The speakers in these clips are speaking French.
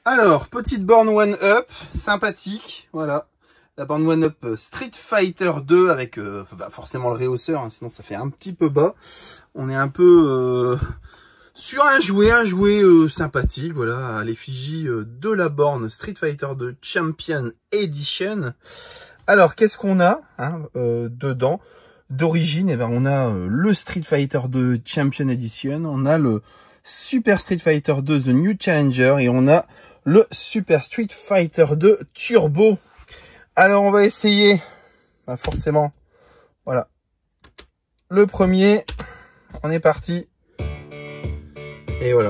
Alors, petite borne one-up, sympathique, voilà. La borne one-up Street Fighter 2 avec forcément le réhausseur, hein, sinon ça fait un petit peu bas. On est un peu sur un jouet sympathique, voilà, à l'effigie de la borne Street Fighter 2 Champion Edition. Alors, qu'est-ce qu'on a dedans? D'origine, on a le Street Fighter 2 Champion Edition, on a le Super Street Fighter 2 The New Challenger et on a le Super Street Fighter 2 Turbo. Alors on va essayer, forcément, voilà, le premier, on est parti, et voilà.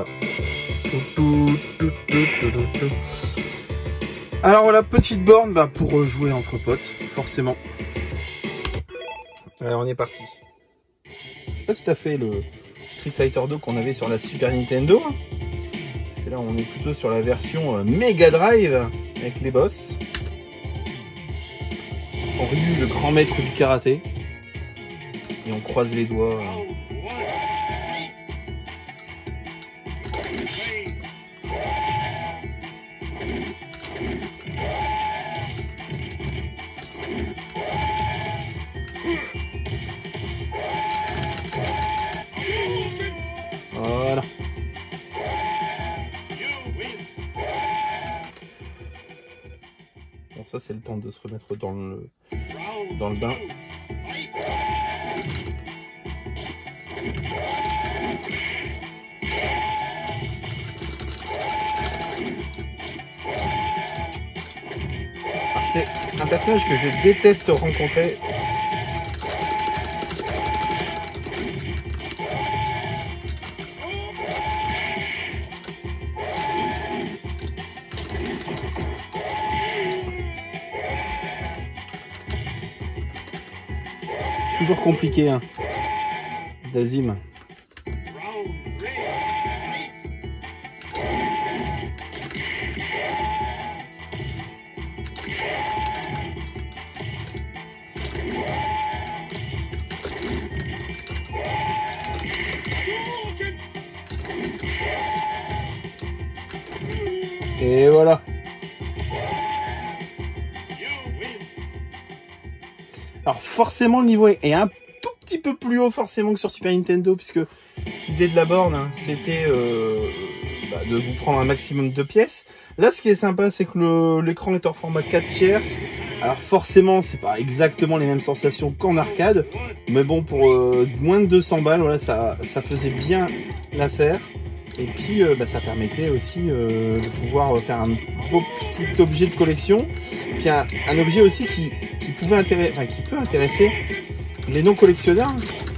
Alors voilà, petite borne pour jouer entre potes, forcément. Alors on est parti. C'est pas tout à fait le Street Fighter 2 qu'on avait sur la Super Nintendo, hein, parce que là on est plutôt sur la version Mega Drive avec les boss. On Ryu, le grand maître du karaté, et on croise les doigts. Voilà. Bon, ça c'est le temps de se remettre dans le bain. C'est un personnage que je déteste rencontrer. Toujours compliqué, hein, Dazim. Et voilà. Alors forcément le niveau est un tout petit peu plus haut forcément que sur Super Nintendo, puisque l'idée de la borne, hein, c'était de vous prendre un maximum de pièces. Là ce qui est sympa, c'est que l'écran est en format 4/3. Alors forcément c'est pas exactement les mêmes sensations qu'en arcade, mais bon, pour moins de 200 balles, voilà, ça faisait bien l'affaire. Et puis ça permettait aussi de pouvoir faire un beau petit objet de collection. Puis un objet aussi qui peut intéresser les non collectionneurs.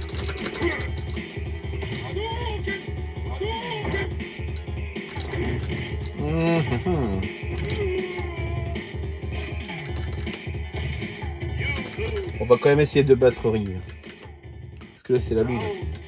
On va quand même essayer de battre Ryu, parce que là c'est la loose.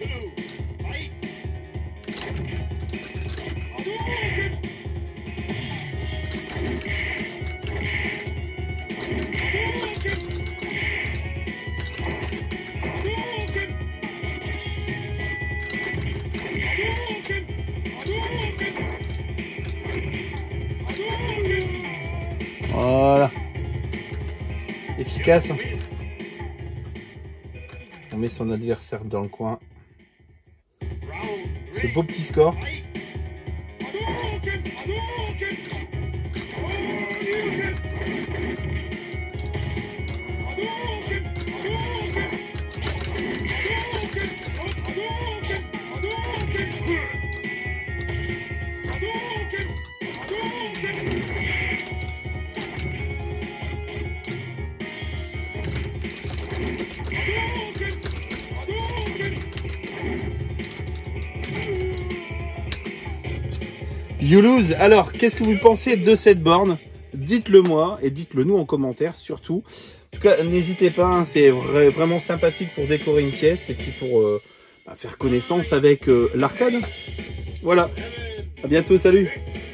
Voilà. Efficace. On met son adversaire dans le coin. Ce beau petit score. You lose. Alors, qu'est-ce que vous pensez de cette borne? Dites-le moi et dites-le nous en commentaire surtout. En tout cas, n'hésitez pas, hein, c'est vraiment sympathique pour décorer une pièce et puis pour faire connaissance avec l'arcade. Voilà, à bientôt, salut!